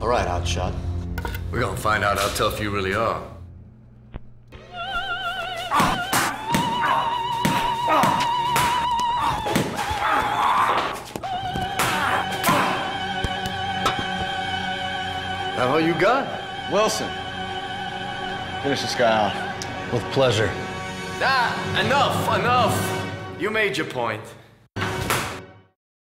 All right, hotshot. We're gonna find out how tough you really are. That all you got? Wilson, finish this guy off. With pleasure. Enough. You made your point.